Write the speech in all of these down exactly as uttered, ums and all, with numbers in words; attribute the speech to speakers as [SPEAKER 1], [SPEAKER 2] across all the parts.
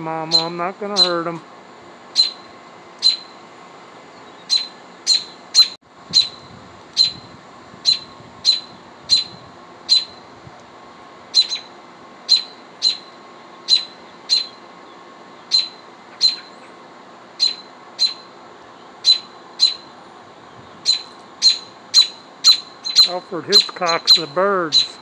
[SPEAKER 1] Mama. I'm not going to hurt him. Alfred Hitchcock's The Birds.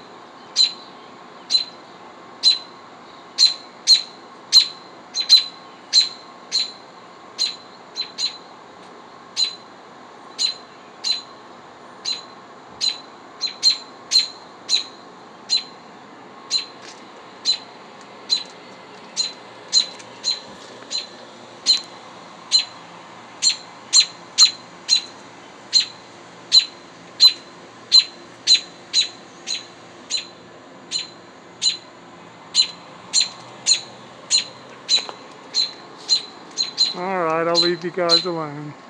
[SPEAKER 1] Alright, I'll leave you guys alone.